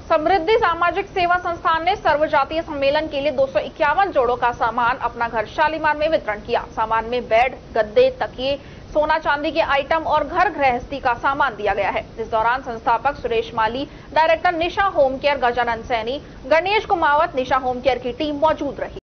समृद्धि सामाजिक सेवा संस्थान ने सर्व जातीय सम्मेलन के लिए 251 जोड़ों का सामान अपना घर शालीमार में वितरण किया। सामान में बेड, गद्दे, तकिए, सोना चांदी के आइटम और घर गृहस्थी का सामान दिया गया है। इस दौरान संस्थापक Suresh Mali, director Nisha home care Gajanan Saini, Ganesh Kumawat, Nisha home care की टीम मौजूद रही।